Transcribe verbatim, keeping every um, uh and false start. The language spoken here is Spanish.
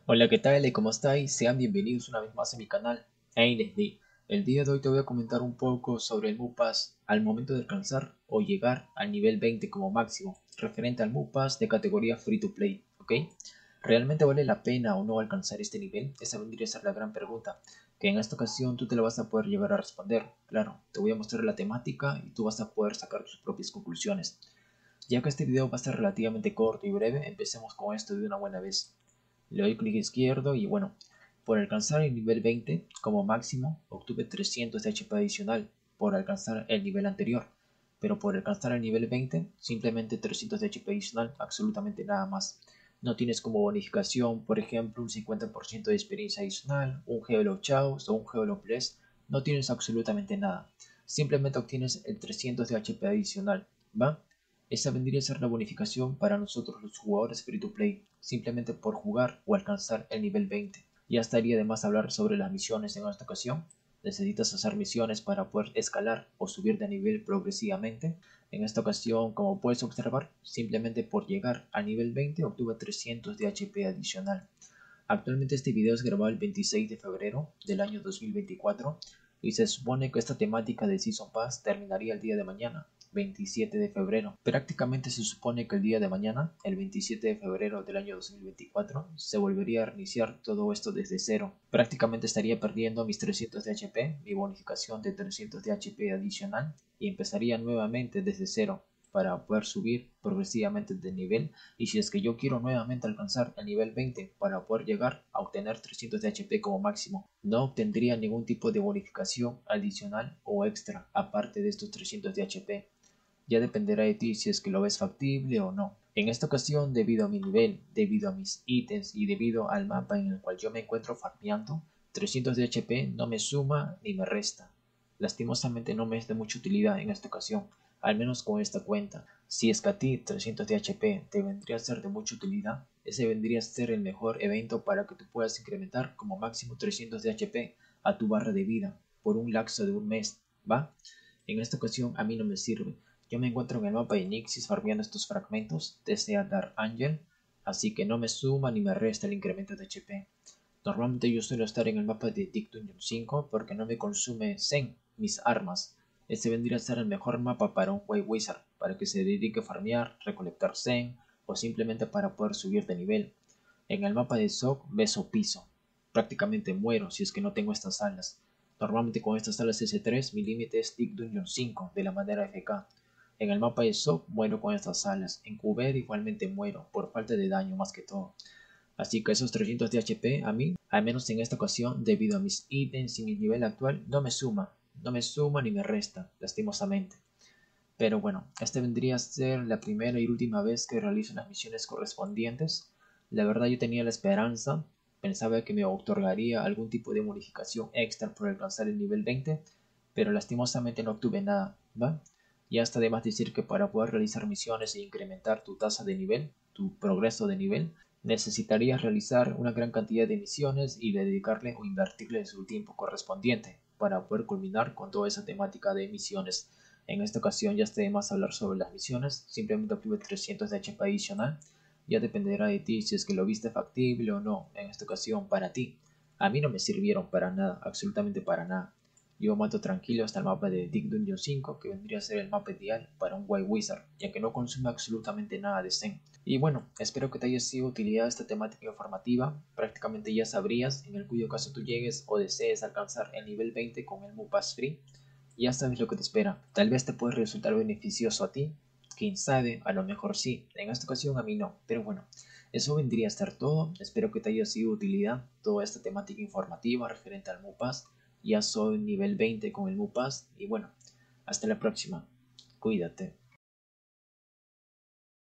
Hola, ¿qué tal? ¿Cómo estáis? Sean bienvenidos una vez más a mi canal. Hey, les di. El día de hoy te voy a comentar un poco sobre el MUPAS al momento de alcanzar o llegar al nivel veinte como máximo, referente al MUPAS de categoría Free to Play, ¿ok? ¿Realmente vale la pena o no alcanzar este nivel? Esa vendría a ser la gran pregunta, que en esta ocasión tú te la vas a poder llevar a responder. Claro, te voy a mostrar la temática y tú vas a poder sacar tus propias conclusiones. Ya que este video va a ser relativamente corto y breve, empecemos con esto de una buena vez. Le doy clic izquierdo y bueno, por alcanzar el nivel veinte como máximo obtuve trescientos de H P adicional por alcanzar el nivel anterior, pero por alcanzar el nivel veinte simplemente trescientos de H P adicional, absolutamente nada más. No tienes como bonificación, por ejemplo, un cincuenta por ciento de experiencia adicional, un Geolo Chaos o un Geolo Bless, no tienes absolutamente nada. Simplemente obtienes el trescientos de H P adicional, ¿va? Esa vendría a ser la bonificación para nosotros los jugadores free to play, simplemente por jugar o alcanzar el nivel veinte. Ya estaría de más hablar sobre las misiones en esta ocasión. Necesitas hacer misiones para poder escalar o subir de nivel progresivamente. En esta ocasión, como puedes observar, simplemente por llegar al nivel veinte obtuve trescientos de H P adicional. Actualmente este video es grabado el veintiséis de febrero del año dos mil veinticuatro y se supone que esta temática de Season Pass terminaría el día de mañana, veintisiete de febrero. Prácticamente se supone que el día de mañana, el veintisiete de febrero del año dos mil veinticuatro, se volvería a reiniciar todo esto desde cero. Prácticamente estaría perdiendo mis trescientos de H P, mi bonificación de trescientos de H P adicional y empezaría nuevamente desde cero para poder subir progresivamente de nivel, y si es que yo quiero nuevamente alcanzar el nivel veinte para poder llegar a obtener trescientos de H P como máximo, no obtendría ningún tipo de bonificación adicional o extra aparte de estos trescientos de H P. Ya dependerá de ti si es que lo ves factible o no. En esta ocasión, debido a mi nivel, debido a mis ítems y debido al mapa en el cual yo me encuentro farmeando, trescientos de H P no me suma ni me resta. Lastimosamente no me es de mucha utilidad en esta ocasión, al menos con esta cuenta. Si es que a ti trescientos de H P te vendría a ser de mucha utilidad, ese vendría a ser el mejor evento para que tú puedas incrementar como máximo trescientos de H P a tu barra de vida por un lapso de un mes, ¿va? En esta ocasión a mí no me sirve. Yo me encuentro en el mapa de Nixis farmeando estos fragmentos desde Dark Angel, así que no me suma ni me resta el incremento de H P. Normalmente yo suelo estar en el mapa de Dick Dungeon cinco porque no me consume Zen, mis armas. Este vendría a ser el mejor mapa para un White Wizard, para que se dedique a farmear, recolectar Zen o simplemente para poder subir de nivel. En el mapa de Zog beso piso. Prácticamente muero si es que no tengo estas alas. Normalmente con estas alas S tres mi límite es Dick Dungeon cinco de la manera F K. En el mapa de Zog muero con estas alas. En Q B igualmente muero por falta de daño más que todo. Así que esos trescientos de H P a mí, al menos en esta ocasión, debido a mis ítems y mi nivel actual, no me suma. No me suma ni me resta, lastimosamente. Pero bueno, esta vendría a ser la primera y última vez que realizo las misiones correspondientes. La verdad yo tenía la esperanza, pensaba que me otorgaría algún tipo de modificación extra por alcanzar el nivel veinte, pero lastimosamente no obtuve nada, ¿va? Y hasta además decir que para poder realizar misiones e incrementar tu tasa de nivel, tu progreso de nivel, necesitarías realizar una gran cantidad de misiones y dedicarle o invertirle su tiempo correspondiente para poder culminar con toda esa temática de misiones. En esta ocasión ya está de más hablar sobre las misiones, simplemente obtuve trescientos de H P adicional. Ya dependerá de ti si es que lo viste factible o no en esta ocasión para ti. A mí no me sirvieron para nada, absolutamente para nada. Yo mato tranquilo hasta el mapa de Dick Dungeon cinco, que vendría a ser el mapa ideal para un White Wizard, ya que no consume absolutamente nada de Zen. Y bueno, espero que te haya sido de utilidad esta temática informativa. Prácticamente ya sabrías en el cuyo caso tú llegues o desees alcanzar el nivel veinte con el MUPAS Free. Ya sabes lo que te espera. Tal vez te puede resultar beneficioso a ti. Quién sabe, a lo mejor sí. En esta ocasión a mí no. Pero bueno, eso vendría a ser todo. Espero que te haya sido de utilidad toda esta temática informativa referente al MUPAS. Ya soy nivel veinte con el MUPAS. Y bueno, hasta la próxima. Cuídate.